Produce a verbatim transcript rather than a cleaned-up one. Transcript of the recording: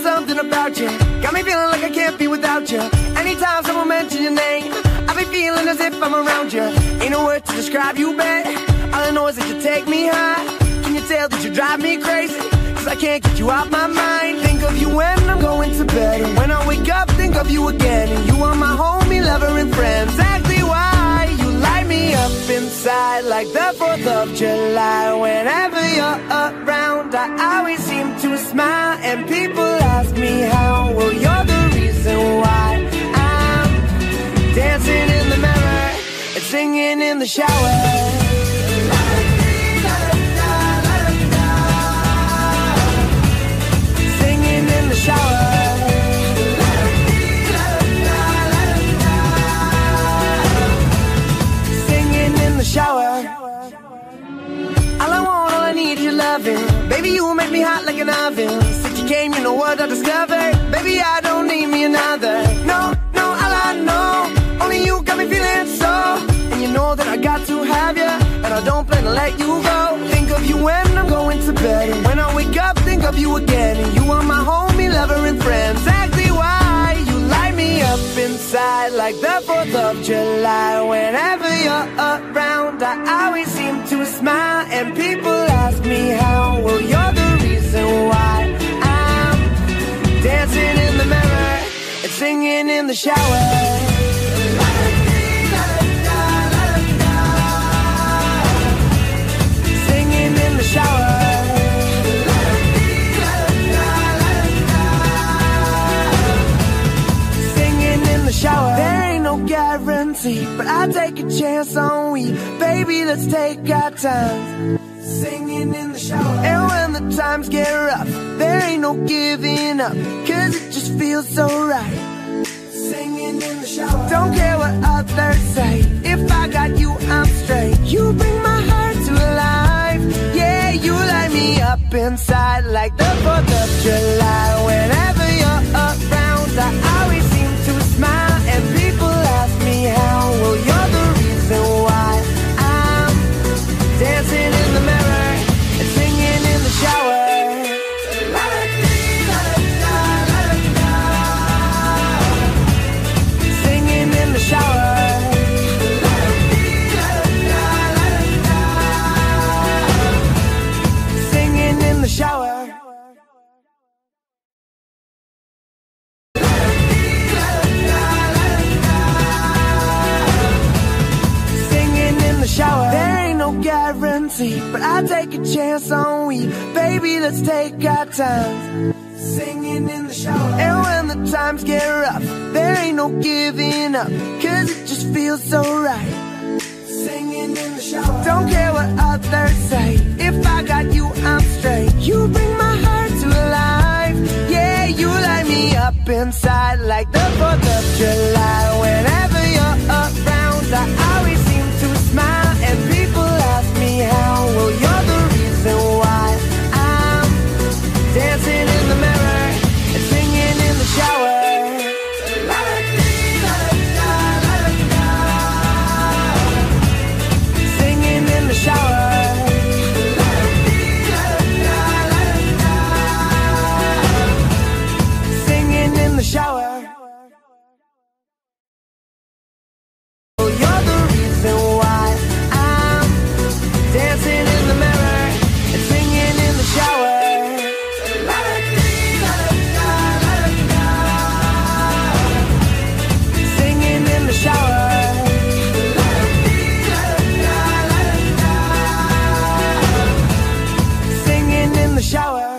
something about you got me feeling like I can't be without you. Anytime someone mention your name, I be feeling as if I'm around you. Ain't no word to describe you, babe. All I know is that you take me high. Can you tell that you drive me crazy? Cause I can't get you out my mind. Think of you when I'm going to bed, and when I wake up, think of you again. And you are my homie, lover, and friend. Exactly why you light me up inside like the fourth of July. Whenever you're around, I always seem to smile, and people ask me how. Well, you're the reason why I'm dancing in the mirror and singing in the shower. Shower. All I want, all I need is your loving. Baby, you make me hot like an oven. Since you came, you know what I discovered. Baby, I don't need me another. No, no, all I know, only you got me feeling so. And you know that I got to have you, and I don't plan to let you go. Think of you when I'm going to bed, and when I wake up, think of you again. And you are my homie, lover, and friend. Exactly why you light me up inside like the fourth of July. Whenever you're around, I always seem to smile, and people ask me how. Well, you're the reason why I'm dancing in the mirror and singing in the shower. Singing in the shower. Shower. There ain't no guarantee, but I'll take a chance on we. Baby, let's take our time. Singing in the shower. And when the times get rough, there ain't no giving up, cause it just feels so right. Singing in the shower. Don't care what others say, if I got you, I'm straight. You bring my heart to life. Yeah, you light me up inside like the fourth of July. Whenever you're around, I always seem to smile, and people ask me how. Well, you're the reason why I'm dancing in the mirror and singing in the shower. Singing in the shower. Singing in the shower. Shower. There ain't no guarantee, but I'll take a chance on we. Baby, let's take our time. Singing in the shower. And when the times get rough, there ain't no giving up, cause it just feels so right. Singing in the shower. Don't care what others say, if I got you, I'm straight. You bring my heart to life. Yeah, you light me up inside like the fourth of July. Whenever you're around, I always seem to smile, and people ask me how. Well, you're the reason why I'm dancing in the mirror and singing in the shower. Singing in the shower. Singing in the shower. Shower.